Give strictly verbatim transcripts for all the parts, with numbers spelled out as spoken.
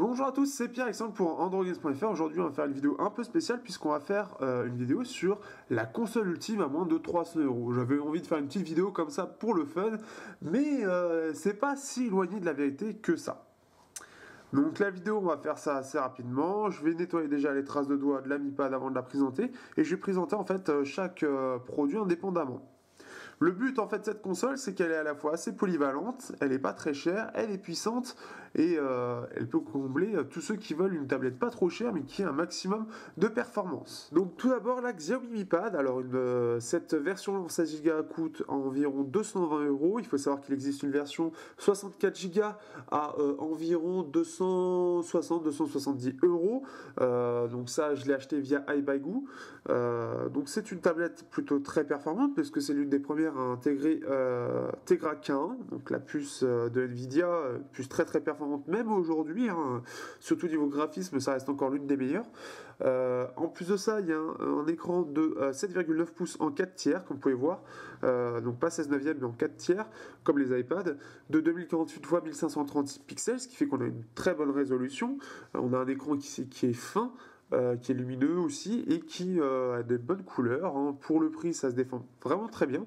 Bonjour à tous, c'est Pierre Alexandre pour Android Games point F R. Aujourd'hui, on va faire une vidéo un peu spéciale puisqu'on va faire euh, une vidéo sur la console ultime à moins de trois cents euros. J'avais envie de faire une petite vidéo comme ça pour le fun, mais euh, c'est pas si éloigné de la vérité que ça. Donc la vidéo, on va faire ça assez rapidement. Je vais nettoyer déjà les traces de doigts de l'AmiPad avant de la présenter et je vais présenter en fait chaque euh, produit indépendamment. Le but en fait de cette console, c'est qu'elle est à la fois assez polyvalente, elle n'est pas très chère, elle est puissante et euh, elle peut combler tous ceux qui veulent une tablette pas trop chère mais qui a un maximum de performance. Donc tout d'abord la Xiaomi Mi Pad. Alors une, euh, cette version seize giga coûte environ deux cent vingt euros. Il faut savoir qu'il existe une version soixante-quatre giga à euh, environ deux cent soixante à deux cent soixante-dix euros. Euh, donc ça, je l'ai acheté via iBuyGo. Euh, donc c'est une tablette plutôt très performante parce que c'est l'une des premières à intégrer euh, Tegra K un, donc la puce euh, de Nvidia, euh, puce très très performante même aujourd'hui, hein, surtout niveau graphisme, ça reste encore l'une des meilleures. Euh, en plus de ça, il y a un, un écran de euh, sept virgule neuf pouces en quatre tiers, comme vous pouvez voir, euh, donc pas seize neuvième mais en quatre tiers, comme les iPads, de deux mille quarante-huit par mille cinq cent trente pixels, ce qui fait qu'on a une très bonne résolution. Euh, on a un écran qui, qui est fin, Euh, qui est lumineux aussi et qui euh, a des bonnes couleurs. Hein. Pour le prix, ça se défend vraiment très bien.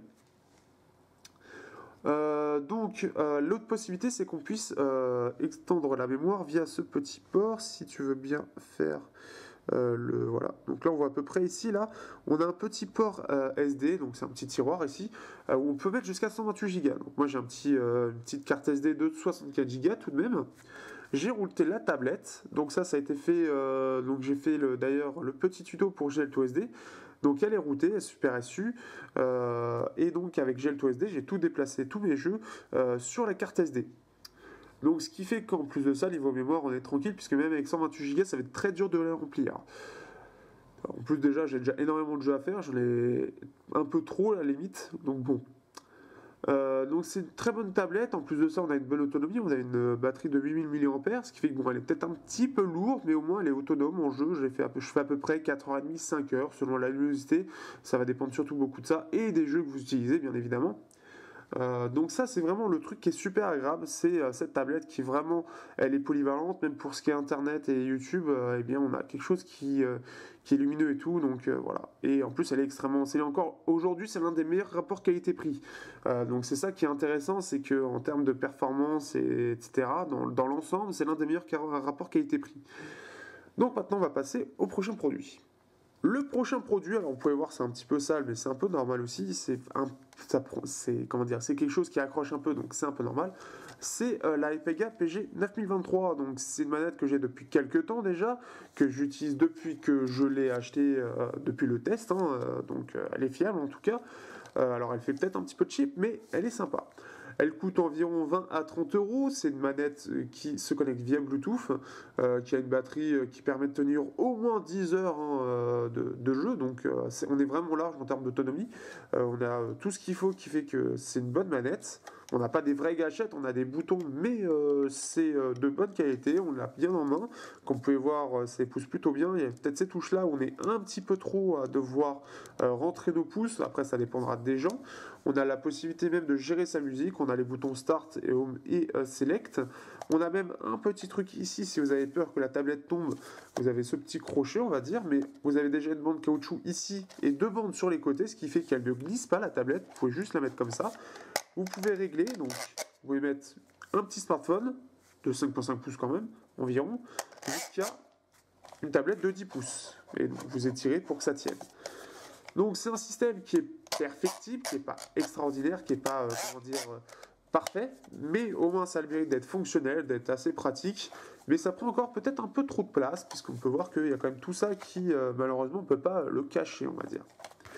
Euh, donc euh, l'autre possibilité, c'est qu'on puisse euh, extendre la mémoire via ce petit port, si tu veux bien faire euh, le voilà. Donc là on voit à peu près ici, là on a un petit port euh, S D, donc c'est un petit tiroir ici euh, où on peut mettre jusqu'à cent vingt-huit giga. Donc moi j'ai un petit, euh, une petite carte S D de soixante-quatre giga tout de même. J'ai routé la tablette, donc ça ça a été fait, euh, donc j'ai fait d'ailleurs le petit tuto pour GeltoSD. Donc elle est routée, elle est Super S U, euh, et donc avec GeltoSD j'ai tout déplacé, tous mes jeux euh, sur la carte S D. Donc ce qui fait qu'en plus de ça, niveau mémoire, on est tranquille, puisque même avec cent vingt-huit giga, ça va être très dur de les remplir. En plus déjà, j'ai déjà énormément de jeux à faire, j'en ai un peu trop à la limite, donc bon. Euh, donc c'est une très bonne tablette. En plus de ça, on a une bonne autonomie, on a une batterie de huit mille milliampères, ce qui fait que bon, elle est peut-être un petit peu lourde, mais au moins elle est autonome en jeu. J'ai fait à peu, je fais à peu près quatre heures trente, cinq heures selon la luminosité. Ça va dépendre surtout beaucoup de ça et des jeux que vous utilisez, bien évidemment. Euh, donc ça c'est vraiment le truc qui est super agréable, c'est euh, cette tablette qui vraiment elle est polyvalente, même pour ce qui est internet et YouTube, euh, eh bien on a quelque chose qui, euh, qui est lumineux et tout, donc euh, voilà. Et en plus elle est extrêmement, c'est encore aujourd'hui c'est l'un des meilleurs rapports qualité-prix. Euh, donc c'est ça qui est intéressant, c'est que en termes de performance et etc. dans, dans l'ensemble c'est l'un des meilleurs rapports qualité-prix. Donc maintenant on va passer au prochain produit. Le prochain produit, alors vous pouvez voir c'est un petit peu sale, mais c'est un peu normal aussi, c'est comment dire, c'est quelque chose qui accroche un peu, donc c'est un peu normal. C'est euh, la Epega P G neuf mille vingt-trois, donc c'est une manette que j'ai depuis quelques temps déjà, que j'utilise depuis que je l'ai acheté, euh, depuis le test, hein, euh, donc euh, elle est fiable en tout cas. Euh, alors elle fait peut-être un petit peu cheap, mais elle est sympa. Elle coûte environ vingt à trente euros. C'est une manette qui se connecte via Bluetooth, euh, qui a une batterie qui permet de tenir au moins dix heures hein, de, de jeu. Donc euh, est, on est vraiment large en termes d'autonomie. Euh, on a tout ce qu'il faut qui fait que c'est une bonne manette. On n'a pas des vraies gâchettes, on a des boutons, mais euh, c'est euh, de bonne qualité. On l'a bien en main. Comme vous pouvez voir, ça pousse plutôt bien. Il y a peut-être ces touches-là où on est un petit peu trop à devoir euh, rentrer nos pouces. Après, ça dépendra des gens. On a la possibilité même de gérer sa musique. On a les boutons Start et Home et euh, Select. On a même un petit truc ici, si vous avez peur que la tablette tombe, vous avez ce petit crochet, on va dire, mais vous avez déjà une bande caoutchouc ici et deux bandes sur les côtés, ce qui fait qu'elle ne glisse pas la tablette. Vous pouvez juste la mettre comme ça. Vous pouvez régler, donc vous pouvez mettre un petit smartphone de cinq virgule cinq pouces quand même, environ, jusqu'à une tablette de dix pouces. Et donc vous étirez pour que ça tienne. Donc c'est un système qui est perfectible, qui n'est pas extraordinaire, qui n'est pas, euh, comment dire, euh, parfait, mais au moins ça a le mérite d'être fonctionnel, d'être assez pratique, mais ça prend encore peut-être un peu trop de place, puisqu'on peut voir qu'il y a quand même tout ça qui, euh, malheureusement, ne peut pas le cacher, on va dire.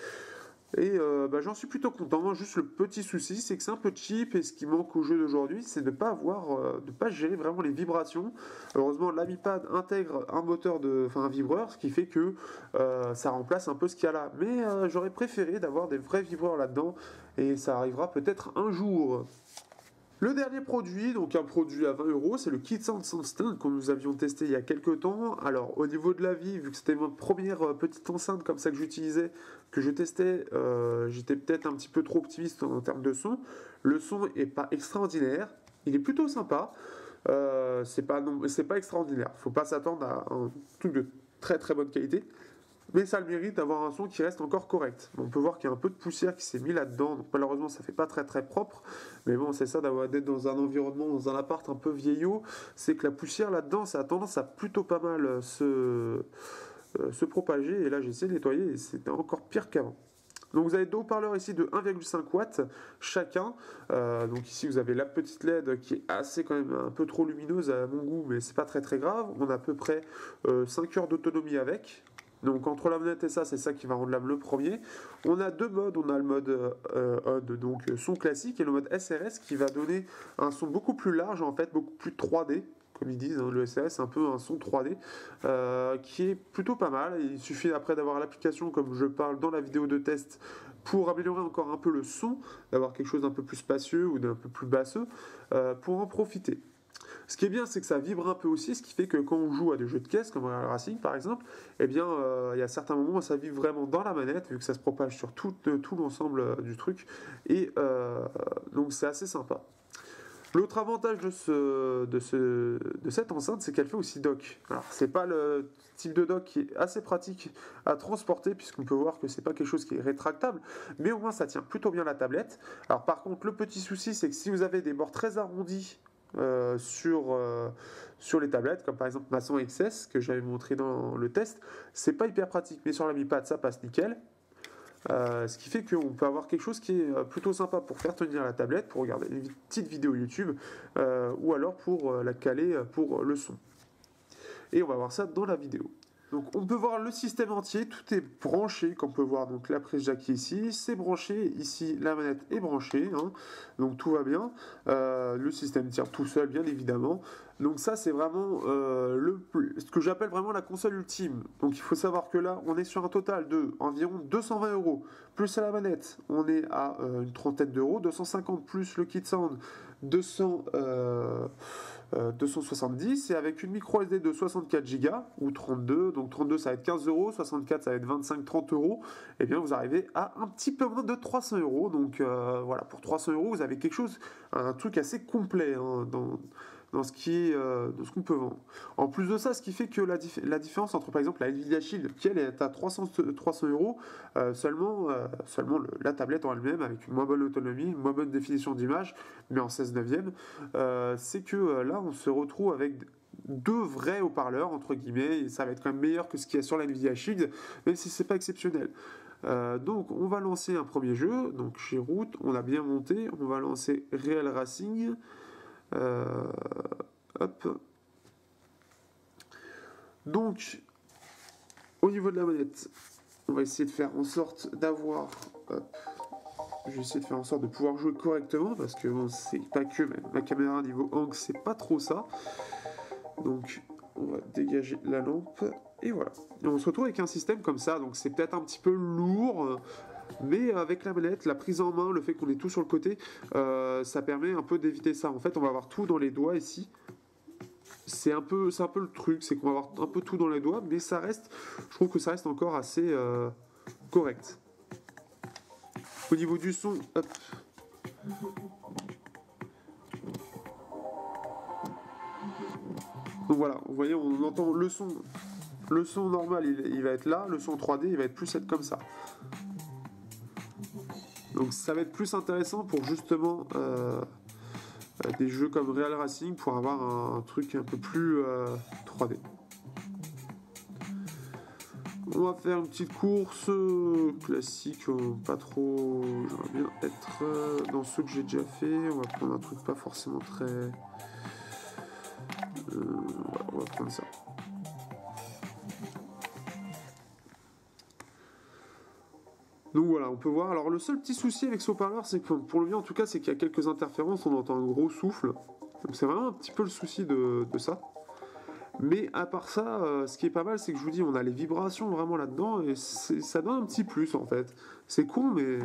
Et euh, bah, j'en suis plutôt content. Juste le petit souci, c'est que c'est un peu cheap et ce qui manque au jeu d'aujourd'hui, c'est de ne pas avoir, euh, de pas gérer vraiment les vibrations. Heureusement, l'AmiPad intègre un moteur de, enfin un vibreur, ce qui fait que euh, ça remplace un peu ce qu'il y a là. Mais euh, j'aurais préféré d'avoir des vrais vibreurs là-dedans et ça arrivera peut-être un jour. Le dernier produit, donc un produit à vingt euros, c'est le KidSound SoundStand que nous avions testé il y a quelques temps. Alors au niveau de la vie, vu que c'était ma première euh, petite enceinte comme ça que j'utilisais, que je testais, euh, j'étais peut-être un petit peu trop optimiste en, en termes de son. Le son est pas extraordinaire, il est plutôt sympa. Euh, c'est pas, non, c'est pas extraordinaire. Faut pas s'attendre à un truc de très très bonne qualité. Mais ça a le mérite d'avoir un son qui reste encore correct. On peut voir qu'il y a un peu de poussière qui s'est mis là-dedans. Donc malheureusement, ça fait pas très très propre. Mais bon, c'est ça d'avoir d'être dans un environnement, dans un appart un peu vieillot. C'est que la poussière là-dedans, ça a tendance à plutôt pas mal se, euh, se propager. Et là, j'ai essayé de nettoyer et c'était encore pire qu'avant. Donc vous avez deux haut-parleurs ici de un virgule cinq watts chacun. Euh, donc ici vous avez la petite L E D qui est assez quand même un peu trop lumineuse à mon goût, mais c'est pas très très grave. On a à peu près euh, cinq heures d'autonomie avec. Donc entre la manette et ça, c'est ça qui va rendre l'âme le premier. On a deux modes, on a le mode euh, O D, donc son classique, et le mode S R S qui va donner un son beaucoup plus large en fait, beaucoup plus trois D. Comme ils disent, hein, le S R S c'est un peu un son trois D euh, qui est plutôt pas mal. Il suffit après d'avoir l'application comme je parle dans la vidéo de test pour améliorer encore un peu le son, d'avoir quelque chose d'un peu plus spacieux ou d'un peu plus basseux euh, pour en profiter. Ce qui est bien, c'est que ça vibre un peu aussi, ce qui fait que quand on joue à des jeux de caisse, comme Real Racing par exemple, eh bien, euh, il y a certains moments où ça vibre vraiment dans la manette, vu que ça se propage sur tout, tout l'ensemble euh, du truc, et euh, donc c'est assez sympa. L'autre avantage de, ce, de, ce, de cette enceinte, c'est qu'elle fait aussi dock. Alors, c'est pas le type de dock qui est assez pratique à transporter, puisqu'on peut voir que c'est pas quelque chose qui est rétractable, mais au moins ça tient plutôt bien la tablette. Alors, par contre, le petit souci, c'est que si vous avez des bords très arrondis euh, sur, euh, sur les tablettes, comme par exemple ma cent X S, que j'avais montré dans le test, c'est pas hyper pratique, mais sur la Mi Pad, ça passe nickel. Euh, ce qui fait qu'on peut avoir quelque chose qui est plutôt sympa pour faire tenir la tablette, pour regarder une petite vidéo YouTube, euh, ou alors pour euh, la caler pour le son. Et on va voir ça dans la vidéo. Donc on peut voir le système entier, tout est branché, comme on peut voir donc la prise jack ici, c'est branché, ici la manette est branchée, hein, donc tout va bien. Euh, le système tient tout seul bien évidemment. Donc ça c'est vraiment euh, le, ce que j'appelle vraiment la console ultime. Donc il faut savoir que là on est sur un total de environ deux cent vingt euros, plus à la manette on est à euh, une trentaine d'euros, deux cent cinquante plus le kit sound, deux cents... Euh, Euh, deux cent soixante-dix et avec une micro S D de soixante-quatre giga ou trente-deux, donc trente-deux ça va être quinze euros, soixante-quatre ça va être vingt-cinq trente euros, et bien vous arrivez à un petit peu moins de trois cents euros. Donc euh, voilà, pour trois cents euros vous avez quelque chose, un truc assez complet hein, dans, dans ce qui est, euh, dans ce qu'on peut vendre. En plus de ça, ce qui fait que la, dif la différence entre par exemple la Nvidia Shield qui elle est à trois cents euros euh, seulement, euh, seulement le, la tablette en elle-même avec une moins bonne autonomie, une moins bonne définition d'image, mais en seize neuvième, euh, c'est que euh, là on se retrouve avec deux vrais haut-parleurs entre guillemets, et ça va être quand même meilleur que ce qu'il y a sur la Nvidia Shield, même si c'est pas exceptionnel. Euh, donc on va lancer un premier jeu, donc chez Root, on a bien monté, on va lancer Real Racing. Euh, hop. Donc, au niveau de la manette, on va essayer de faire en sorte d'avoir. Je vais essayer de faire en sorte de pouvoir jouer correctement parce que bon, c'est pas que ma caméra niveau angle, c'est pas trop ça. Donc, on va dégager la lampe et voilà. Et on se retrouve avec un système comme ça. Donc, c'est peut-être un petit peu lourd. Mais avec la manette, la prise en main, le fait qu'on ait tout sur le côté, euh, ça permet un peu d'éviter ça. En fait, on va avoir tout dans les doigts ici. C'est un peu, c'est un peu le truc, c'est qu'on va avoir un peu tout dans les doigts, mais ça reste, je trouve que ça reste encore assez euh, correct. Au niveau du son, hop. Donc voilà, vous voyez, on entend le son, le son normal, il, il va être là, le son trois D, il va être plus être comme ça. Donc ça va être plus intéressant pour justement euh, des jeux comme Real Racing pour avoir un, un truc un peu plus euh, trois D. On va faire une petite course euh, classique, euh, pas trop. J'aimerais bien être euh, dans ceux que j'ai déjà fait. On va prendre un truc pas forcément très. Euh, voilà, on va prendre ça. Donc voilà, on peut voir. Alors le seul petit souci avec ce haut-parleur, c'est que pour le mien en tout cas, c'est qu'il y a quelques interférences, on entend un gros souffle. Donc c'est vraiment un petit peu le souci de, de ça. Mais à part ça, euh, ce qui est pas mal, c'est que je vous dis, on a les vibrations vraiment là-dedans et ça donne un petit plus en fait. C'est con, mais.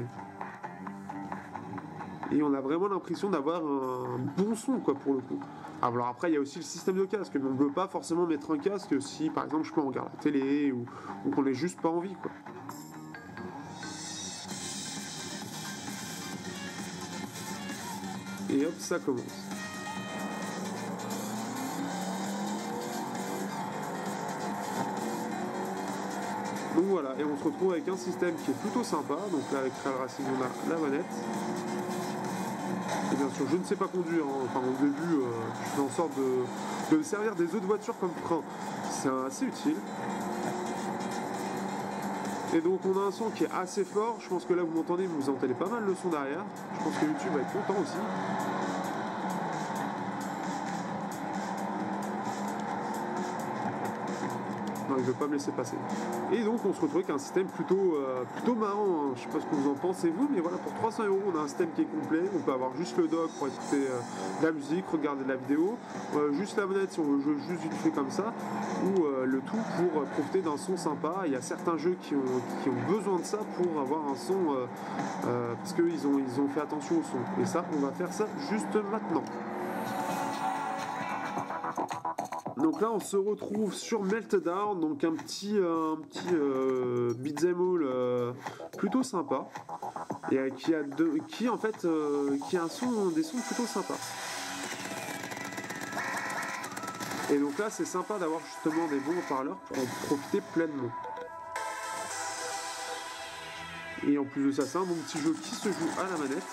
Et on a vraiment l'impression d'avoir un bon son quoi pour le coup. Alors après, il y a aussi le système de casque, mais on ne peut pas forcément mettre un casque si par exemple je peux regarder la télé ou, ou qu'on n'ait juste pas envie quoi. Et hop, ça commence. Donc voilà, et on se retrouve avec un système qui est plutôt sympa. Donc là avec Real Racing on a la manette. Et bien sûr je ne sais pas conduire, hein. Enfin au début euh, je fais en sorte de, de servir des autres voitures comme frein. C'est assez utile. Et donc on a un son qui est assez fort. Je pense que là vous m'entendez, vous entendez pas mal le son derrière. Je pense que YouTube va être content aussi. Non, il veut pas me laisser passer. Et donc on se retrouve avec un système plutôt, euh, plutôt marrant, hein. Je sais pas ce que vous en pensez vous, mais voilà, pour trois cents euros on a un système qui est complet. On peut avoir juste le dock pour écouter euh, de la musique, regarder de la vidéo, euh, juste la manette si on veut jouer juste vite fait comme ça, ou euh, le tout pour euh, profiter d'un son sympa. Il y a certains jeux qui ont, qui ont besoin de ça pour avoir un son, euh, euh, parce qu'ils ont, ils ont fait attention au son. Et ça, on va faire ça juste maintenant. Donc là on se retrouve sur Meltdown, donc un petit, euh, un petit euh, beat'em all euh, plutôt sympa, et euh, qui a de, qui en fait euh, qui a un son, des sons plutôt sympas. Et donc là c'est sympa d'avoir justement des bons haut-parleurs pour en profiter pleinement. Et en plus de ça c'est un bon petit jeu qui se joue à la manette.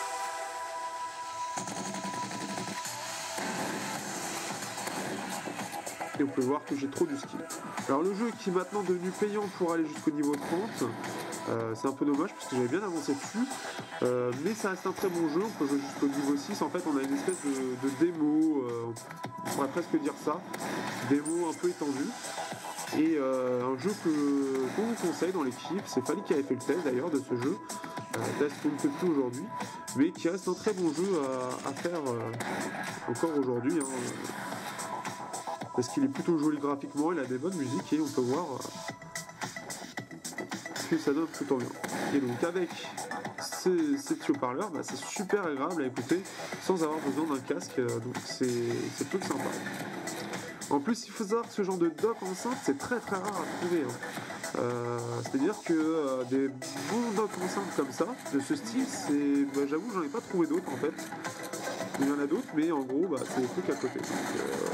Et on peut voir que j'ai trop de skill. Alors le jeu qui est maintenant devenu payant pour aller jusqu'au niveau trente, euh, c'est un peu dommage parce que j'avais bien avancé dessus, euh, mais ça reste un très bon jeu. On peut jouer jusqu'au niveau six. En fait on a une espèce de, de démo, euh, on pourrait presque dire ça, démo un peu étendue, et euh, un jeu que qu'on vous conseille dans l'équipe. C'est Fali qui avait fait le test d'ailleurs de ce jeu, euh, test qu'on ne fait plus aujourd'hui, mais qui reste un très bon jeu à, à faire euh, encore aujourd'hui, hein, parce qu'il est plutôt joli graphiquement, il a des bonnes musiques et on peut voir euh, que ça donne plutôt bien. Et donc avec ces, ces petits haut-parleurs, bah, c'est super agréable à écouter sans avoir besoin d'un casque, euh, donc c'est plutôt sympa. En plus il faut savoir que ce genre de dock enceinte c'est très très rare à trouver, hein. Euh, c'est à dire que euh, des bons docks enceintes comme ça, de ce style, c'est, bah, j'avoue j'en ai pas trouvé d'autres en fait. Il y en a d'autres mais en gros bah, c'est des trucs à côté. Donc, euh,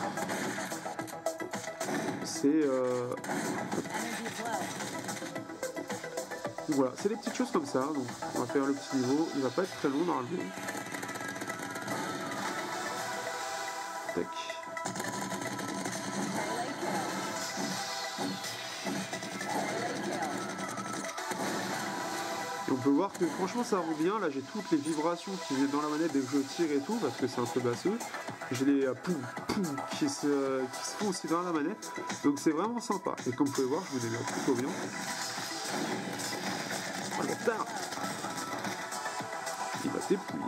c'est euh... voilà, c'est des petites choses comme ça. Donc on va faire le petit niveau, il va pas être très long normalement. Tac. Et on peut voir que franchement ça rend bien. Là j'ai toutes les vibrations qui viennent dans la manette dès que je tire et tout, parce que c'est un peu basseux. J'ai les euh, poum poum qui se, euh, qui se font aussi dans la manette. Donc c'est vraiment sympa. Et comme vous pouvez voir, je me démerde plutôt bien. Oh le bâtard! Il va dépouiller.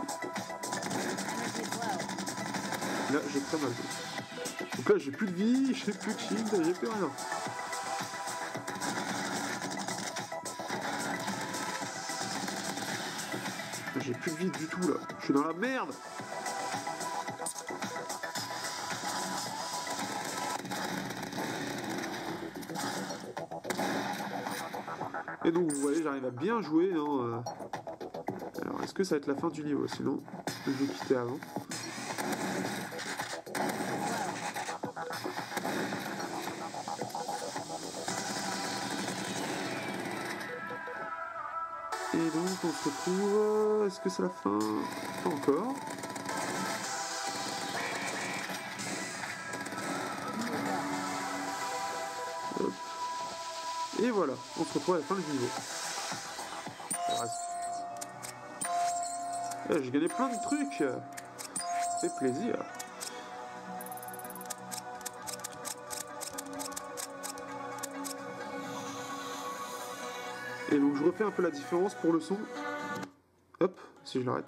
Là j'ai très mal joué. Donc là j'ai plus de vie, j'ai plus de shield, j'ai plus rien. J'ai plus de vie du tout là, je suis dans la merde. Et donc vous voyez, j'arrive à bien jouer, hein. Alors est-ce que ça va être la fin du niveau? Sinon je vais quitter avant. Et donc on se retrouve... Est-ce que c'est la fin? Pas encore. Hop. Et voilà, on se retrouve à la fin du niveau. Eh, j'ai gagné plein de trucs. Ça fait plaisir. Et donc je refais un peu la différence pour le son. Hop, si je l'arrête.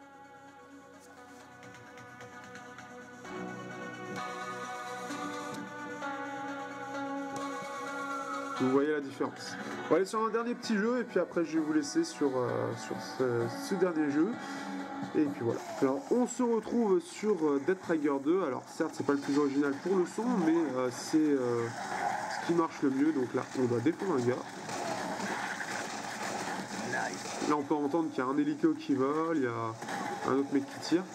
Vous voyez la différence. On va aller sur un dernier petit jeu et puis après je vais vous laisser sur, euh, sur ce, ce dernier jeu. Et puis voilà. Alors on se retrouve sur Dead Trigger deux. Alors certes c'est pas le plus original pour le son, mais euh, c'est euh, ce qui marche le mieux. Donc là on doit défendre un gars. Là on peut entendre qu'il y a un hélico qui vole, il y a un autre mec qui tire.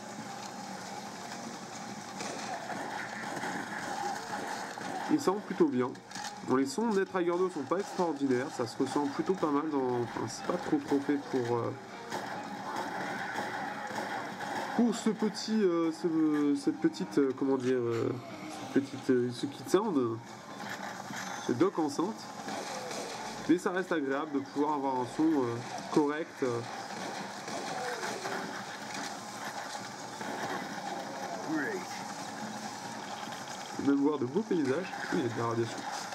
Il semble plutôt bien. Bon, les sons de Tiger deux sont pas extraordinaires, ça se ressent plutôt pas mal dans. Enfin, c'est pas trop trop fait pour. Euh, pour ce petit. Euh, ce, cette petite. Euh, comment dire. Euh, cette petite. Euh, ce kit sound. Ce dock enceinte. Mais ça reste agréable de pouvoir avoir un son euh, correct. Euh, même voir de beaux paysages. Oui, il y a de la radiation.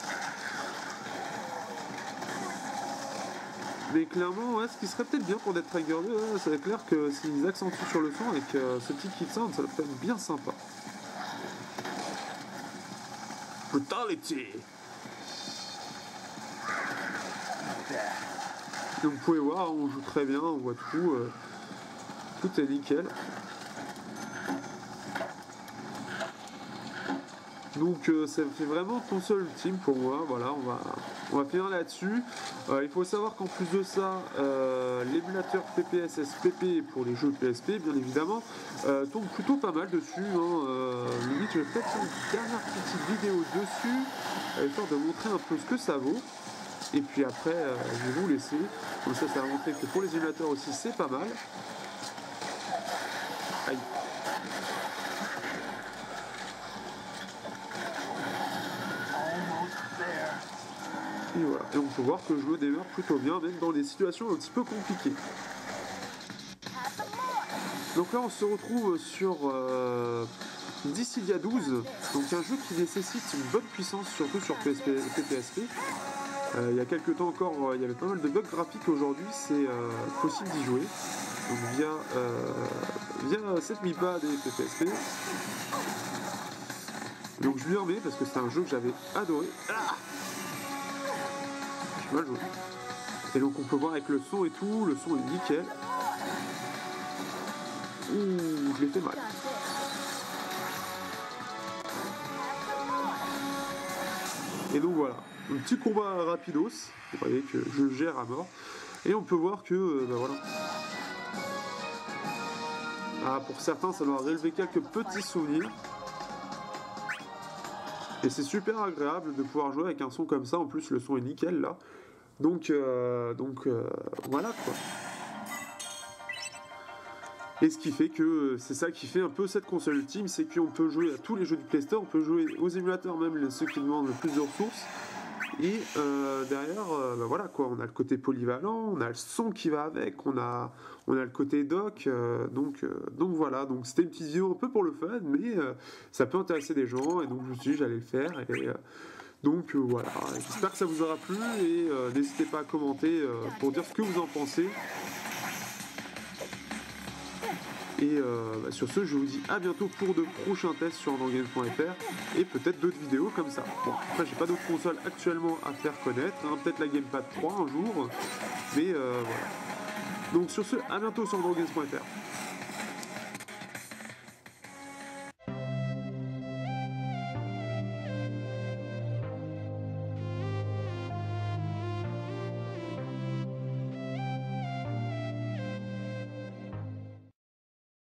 Mais clairement, ouais, ce qui serait peut-être bien pour Death Tiger deux, ouais, c'est clair que s'ils accentuent sur le son et que ce petit kit sound, ça peut être bien sympa. Brutality. Donc vous pouvez voir, on joue très bien, on voit tout, euh, tout est nickel. Donc euh, ça fait vraiment console ultime pour moi, voilà, on va, on va finir là-dessus. Euh, il faut savoir qu'en plus de ça, euh, l'émulateur P P S S P P pour les jeux P S P, bien évidemment, euh, tourne plutôt pas mal dessus. Hein, euh, limite, je vais peut-être faire une dernière petite vidéo dessus, euh, histoire de montrer un peu ce que ça vaut. Et puis après, euh, je vais vous laisser. Comme ça, ça va montrer que pour les émulateurs aussi, c'est pas mal. Aïe. Et voilà, et on peut voir que le jeu démarre plutôt bien, même dans des situations un petit peu compliquées. Donc là, on se retrouve sur euh, Dissidia douze, donc un jeu qui nécessite une bonne puissance, surtout sur P P S P. Euh, il y a quelques temps encore, euh, il y avait pas mal de bugs graphiques. Aujourd'hui, c'est euh, possible d'y jouer. Donc via, euh, via cette MIPA des P P S P. Donc je lui remets parce que c'est un jeu que j'avais adoré. Ah, j'ai mal joué. Et donc on peut voir avec le son et tout, le son est nickel. Ouh, je l'ai fait mal. Et donc voilà, un petit combat rapidos, vous voyez que je gère à mort, et on peut voir que, euh, ben voilà. Ah, pour certains, ça doit relever quelques petits souvenirs. Et c'est super agréable de pouvoir jouer avec un son comme ça, en plus le son est nickel là. Donc, euh, donc euh, voilà quoi. Et ce qui fait que c'est ça qui fait un peu cette console ultime, c'est qu'on peut jouer à tous les jeux du Play Store, on peut jouer aux émulateurs, même ceux qui demandent le plus de ressources. Et euh, derrière, euh, bah voilà quoi, on a le côté polyvalent, on a le son qui va avec, on a, on a le côté dock, euh, donc, euh, donc voilà, donc c'était une petite vidéo un peu pour le fun, mais euh, ça peut intéresser des gens, et donc je me suis dit j'allais le faire, et euh, donc euh, voilà, j'espère que ça vous aura plu, et euh, n'hésitez pas à commenter euh, pour dire ce que vous en pensez. Et euh, bah sur ce, je vous dis à bientôt pour de prochains tests sur androgames point F R et peut-être d'autres vidéos comme ça. Bon, après, j'ai pas d'autres consoles actuellement à faire connaître, hein, peut-être la Gamepad trois un jour, mais euh, voilà. Donc sur ce, à bientôt sur androgames point F R.